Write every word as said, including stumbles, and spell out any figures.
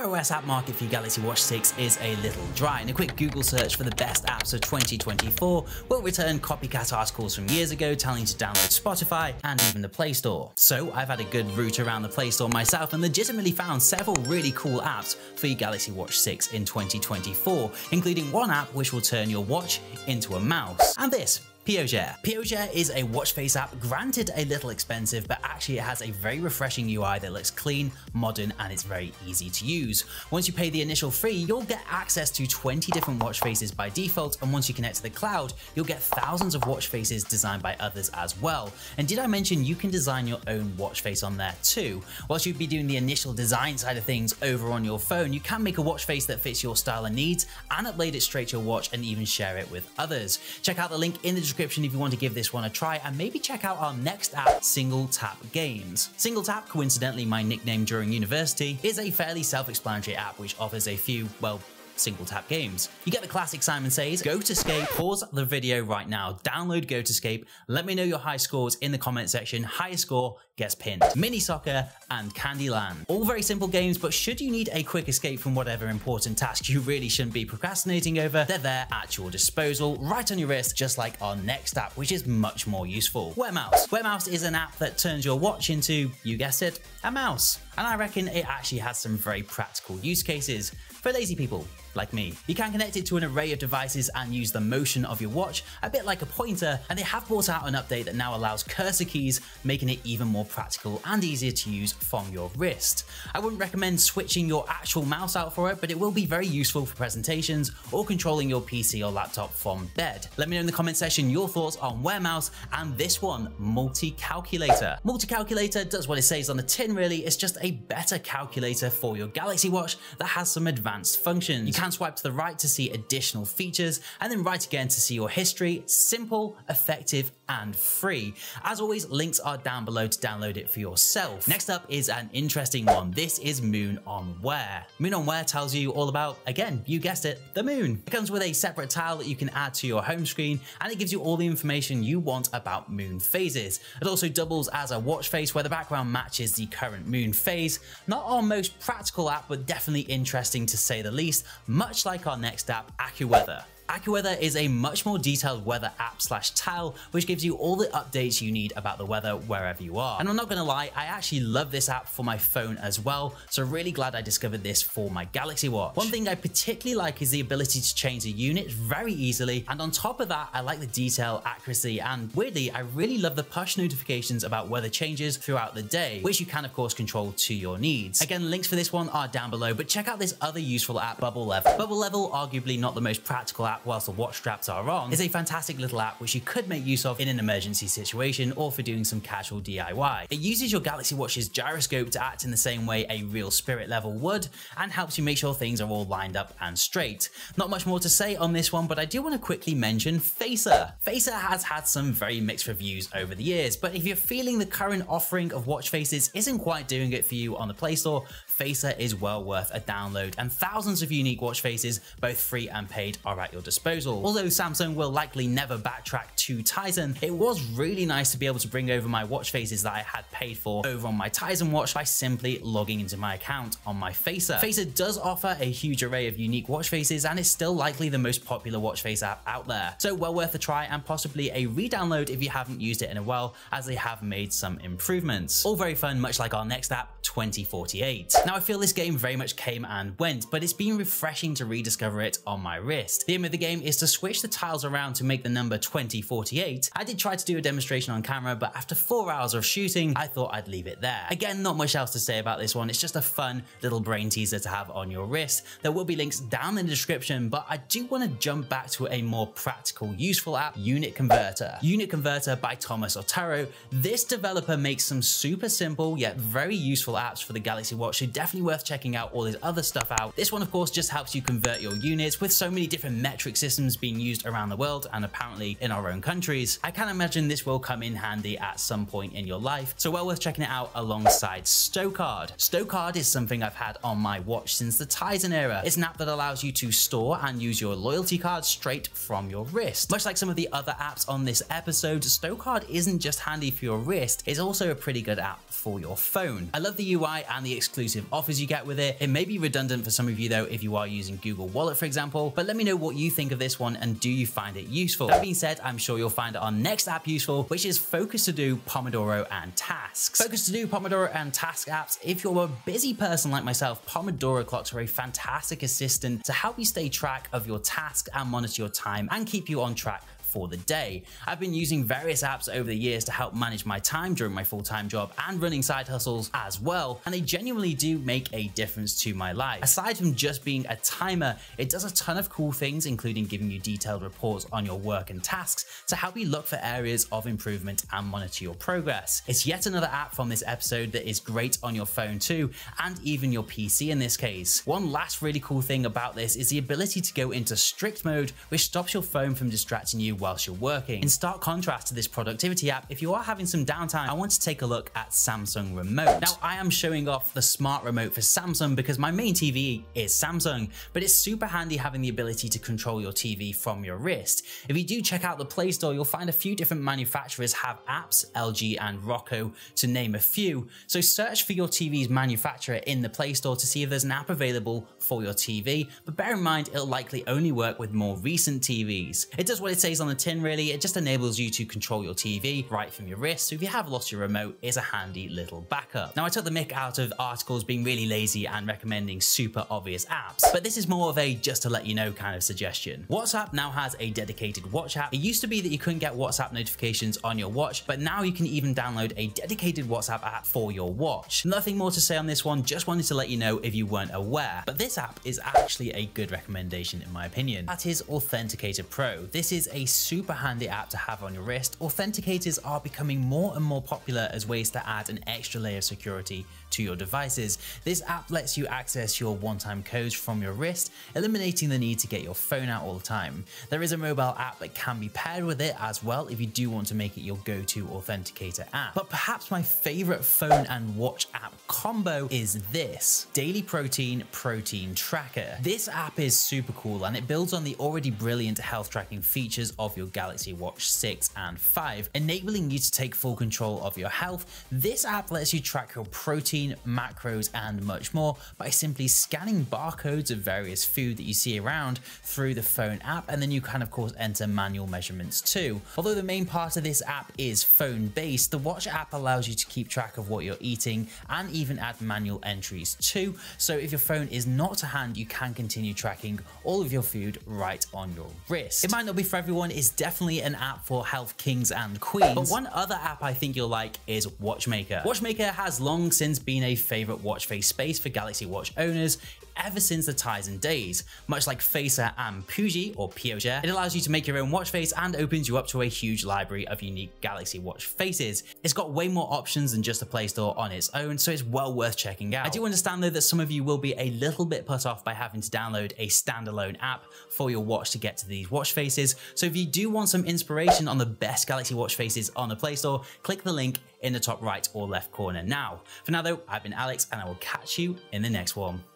iOS app market for your Galaxy Watch six is a little dry, and a quick Google search for the best apps of twenty twenty-four will return copycat articles from years ago telling you to download Spotify and even the Play Store. So I've had a good route around the Play Store myself and legitimately found several really cool apps for your Galaxy Watch six in twenty twenty-four, including one app which will turn your watch into a mouse. And this. PUIJE. PUIJE is a watch face app, granted a little expensive, but actually it has a very refreshing U I that looks clean, modern, and it's very easy to use. Once you pay the initial fee, you'll get access to twenty different watch faces by default, and once you connect to the cloud, you'll get thousands of watch faces designed by others as well. And did I mention you can design your own watch face on there too? Whilst you'd be doing the initial design side of things over on your phone, you can make a watch face that fits your style and needs, and upload it straight to your watch and even share it with others. Check out the link in the description if you want to give this one a try, and maybe check out our next app, Single Tap Games. Single Tap, coincidentally my nickname during university, is a fairly self-explanatory app which offers a few, well, single tap games. You get the classic Simon Says, go to Scape, pause the video right now, download Go to Scape, let me know your high scores in the comment section, highest score gets pinned. Mini Soccer and Candyland. All very simple games, but should you need a quick escape from whatever important task you really shouldn't be procrastinating over, they're there at your disposal, right on your wrist, just like our next app, which is much more useful. Wear Mouse. Wear Mouse is an app that turns your watch into, you guessed it, a mouse. And I reckon it actually has some very practical use cases for lazy people like me. You can connect it to an array of devices and use the motion of your watch, a bit like a pointer, and they have brought out an update that now allows cursor keys, making it even more practical and easier to use from your wrist. I wouldn't recommend switching your actual mouse out for it, but it will be very useful for presentations or controlling your P C or laptop from bed. Let me know in the comment section your thoughts on Wear Mouse and this one, Multi-Calculator. Multi-Calculator does what it says on the tin really, it's just a better calculator for your Galaxy Watch that has some advanced functions. You can swipe to the right to see additional features and then right again to see your history. Simple, effective, and free. As always, links are down below to download it for yourself. Next up is an interesting one. This is Moon on Wear. Moon on Wear tells you all about, again, you guessed it, the moon. It comes with a separate tile that you can add to your home screen, and it gives you all the information you want about moon phases. It also doubles as a watch face where the background matches the current moon phase. Not our most practical app, but definitely interesting to say the least, much like our next app, ACCU. AccuWeather is a much more detailed weather app slash tile, which gives you all the updates you need about the weather wherever you are. And I'm not gonna lie, I actually love this app for my phone as well, so really glad I discovered this for my Galaxy Watch. One thing I particularly like is the ability to change the unit very easily, and on top of that, I like the detail, accuracy, and weirdly, I really love the push notifications about weather changes throughout the day, which you can of course control to your needs. Again, links for this one are down below, but check out this other useful app, Bubble Level. Bubble Level, arguably not the most practical app whilst the watch straps are on, is a fantastic little app which you could make use of in an emergency situation or for doing some casual D I Y. It uses your Galaxy Watch's gyroscope to act in the same way a real spirit level would, and helps you make sure things are all lined up and straight. Not much more to say on this one, but I do want to quickly mention Facer. Facer has had some very mixed reviews over the years, but if you're feeling the current offering of watch faces isn't quite doing it for you on the Play Store, Facer is well worth a download, and thousands of unique watch faces, both free and paid, are at your disposal. Although Samsung will likely never backtrack to Tizen, it was really nice to be able to bring over my watch faces that I had paid for over on my Tizen watch by simply logging into my account on my Facer. Facer does offer a huge array of unique watch faces, and is still likely the most popular watch face app out there. So well worth a try and possibly a re-download if you haven't used it in a while, as they have made some improvements. All very fun, much like our next app, twenty forty-eight. Now I feel this game very much came and went, but it's been refreshing to rediscover it on my wrist. The aim of the game is to switch the tiles around to make the number twenty forty-eight. I did try to do a demonstration on camera, but after four hours of shooting, I thought I'd leave it there. Again, not much else to say about this one. It's just a fun little brain teaser to have on your wrist. There will be links down in the description, but I do want to jump back to a more practical, useful app, Unit Converter. Unit Converter by Thomas Otero. This developer makes some super simple yet very useful apps for the Galaxy Watch, so definitely worth checking out all his other stuff out. This one, of course, just helps you convert your units with so many different metric systems being used around the world and apparently in our own countries. I can imagine this will come in handy at some point in your life, so well worth checking it out alongside Stocard. Stocard is something I've had on my watch since the Tizen era. It's an app that allows you to store and use your loyalty cards straight from your wrist. Much like some of the other apps on this episode, Stocard isn't just handy for your wrist, it's also a pretty good app for your phone. I love the U I and the exclusive exclusive offers you get with it. It may be redundant for some of you though if you are using Google Wallet, for example, but let me know what you think of this one and do you find it useful? That being said, I'm sure you'll find our next app useful, which is Focus To Do, Pomodoro, and Tasks. Focus To Do, Pomodoro, and Task apps. If you're a busy person like myself, Pomodoro clocks are a fantastic assistant to help you stay track of your tasks and monitor your time and keep you on track for the day. I've been using various apps over the years to help manage my time during my full-time job and running side hustles as well, and they genuinely do make a difference to my life. Aside from just being a timer, it does a ton of cool things, including giving you detailed reports on your work and tasks to help you look for areas of improvement and monitor your progress. It's yet another app from this episode that is great on your phone too, and even your P C in this case. One last really cool thing about this is the ability to go into strict mode, which stops your phone from distracting you whilst you're working. In stark contrast to this productivity app, if you are having some downtime, I want to take a look at Samsung Remote. Now, I am showing off the smart remote for Samsung because my main T V is Samsung, but it's super handy having the ability to control your T V from your wrist. If you do check out the Play Store, you'll find a few different manufacturers have apps, L G and Roku to name a few. So search for your T V's manufacturer in the Play Store to see if there's an app available for your T V, but bear in mind it'll likely only work with more recent T Vs. It does what it says on the tin really, it just enables you to control your T V right from your wrist, so if you have lost your remote, it's a handy little backup. Now I took the mick out of articles being really lazy and recommending super obvious apps, but this is more of a just to let you know kind of suggestion. WhatsApp now has a dedicated watch app. It used to be that you couldn't get WhatsApp notifications on your watch, but now you can even download a dedicated WhatsApp app for your watch. Nothing more to say on this one, just wanted to let you know if you weren't aware, but this app is actually a good recommendation in my opinion. That is Authenticator Pro. This is a super handy app to have on your wrist. Authenticators are becoming more and more popular as ways to add an extra layer of security to your devices. This app lets you access your one-time codes from your wrist, eliminating the need to get your phone out all the time. There is a mobile app that can be paired with it as well if you do want to make it your go-to authenticator app. But perhaps my favorite phone and watch app combo is this, Daily Protein Protein Tracker. This app is super cool and it builds on the already brilliant health tracking features of your Galaxy Watch six and five, enabling you to take full control of your health. This app lets you track your protein, macros, and much more by simply scanning barcodes of various food that you see around through the phone app, and then you can of course enter manual measurements too. Although the main part of this app is phone based, the watch app allows you to keep track of what you're eating and even add manual entries too. So if your phone is not to hand, you can continue tracking all of your food right on your wrist. It might not be for everyone, it's definitely an app for health kings and queens, but one other app I think you'll like is Watchmaker. Watchmaker has long since been a favorite watch face space for Galaxy Watch owners ever since the Tizen days. Much like Facer and PUIJE or PUIJE, it allows you to make your own watch face and opens you up to a huge library of unique Galaxy Watch faces. It's got way more options than just a Play Store on its own, so it's well worth checking out. I do understand though that some of you will be a little bit put off by having to download a standalone app for your watch to get to these watch faces, so if you do want some inspiration on the best Galaxy Watch faces on the Play Store, click the link in the top right or left corner now. For now though, I've been Alex and I will catch you in the next one.